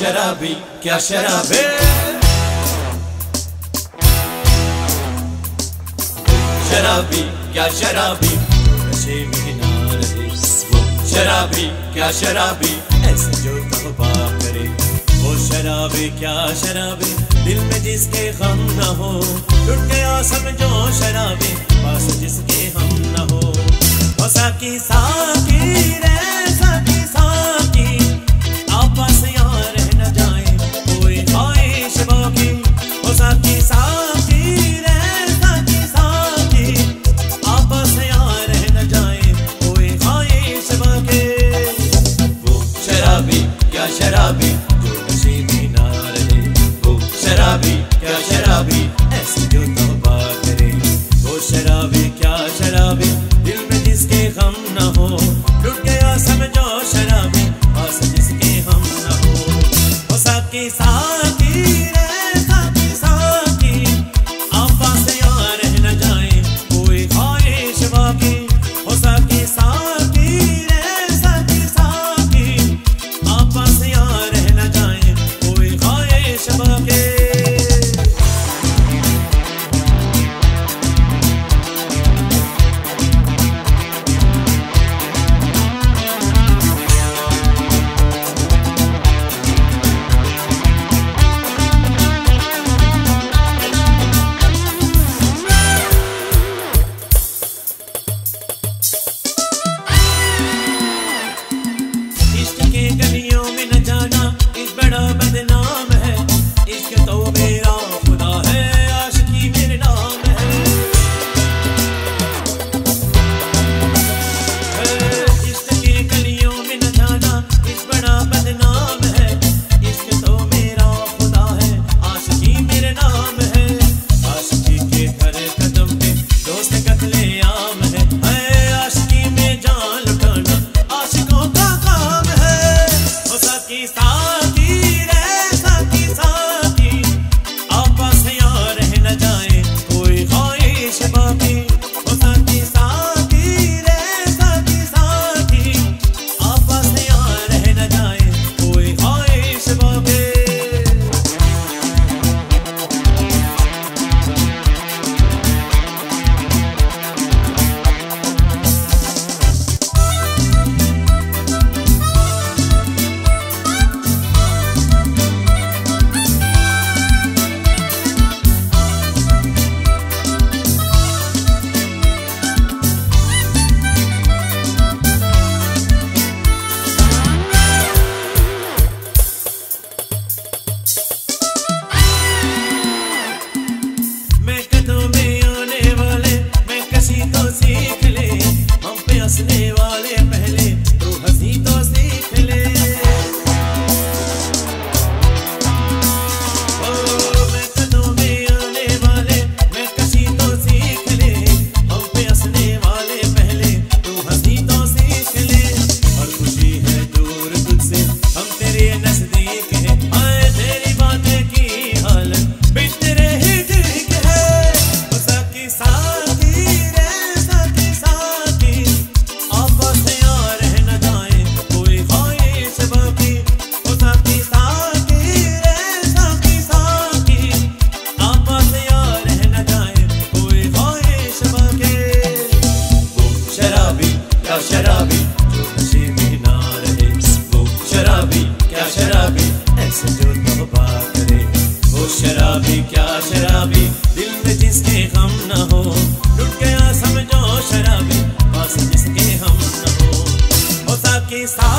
शराबी क्या शराबी, शराबी क्या शराबी नशे में ना रहे वो, शराबी क्या शराबी ऐसे जो तौबा करे। वो शराबी क्या शराबी दिल में जिसके गम न हो, टूट गया समझो शराबी पास जिसके हम न हो। ओ साकी साकी रे साकी साकी आपस यहाँ रह न जाए कोई ख्वाहिश बाकी। ओ साकी साकी रे साकी साकी आपस यहाँ रह न जाए कोई ख्वाहिश बाकी। वो शराबी क्या शराबी जो नशे में ना रहे, वो शराबी क्या शराबी ऐसे जो तौबा करे। वो शराबी क्या शराबी दिल में जिसके गम न हो, टूट गया समझो शराबी पास जिसके हम न हो। ओ साकी साकी रे साकी साकी आपस यहाँ रह न जाए कोई ख्वाहिश बाकी। ओ साकी साकी रे साकी साकी आपस यहाँ रह न जाए कोई ख्वाहिश बाकी। गलियों में न जाना इस बड़ा बदनाम है, इश्क तो मेरा खुदा है आशिकी मेरे नाम है। इश्क की गलियों में न जाना इस बड़ा बदनाम है, इश्क तो मेरा खुदा है आशिकी मेरे नाम है। आशिकी के हर कदम पे दोस्त कत्ले आम है, आशिकी में जान लुटाना आशिकों का काम है। साकी साकी रे साकी साकी आपस यहाँ रह न जाए कोई ख्वाहिश बाकी। ओ साकी साकी रे साकी साकी आपस यहाँ रह न जाए कोई ख्वाहिश बाकी। सीख ले हम पे हंसने वाले पहले तो हंसी तो सीख ले। ओ मैं कदों में आने वाले मैं कशी तो सीख ले, हम पे हंसने वाले पहले तो हंसी तो सीख ले। और खुशी है दूर तुझसे हम तेरे नजदीक है, आए तेरी बातें की हालत भी तेरे ही ठीक है। ओ साकी साकी शराबी जो नशे में ना रहे, वो शराबी क्या शराबी ऐसे जो तौबा करे। वो शराबी क्या शराबी दिल में जिसके गम न हो, टूट गया समझो शराबी पास जिसके हम न हो। ओ साकी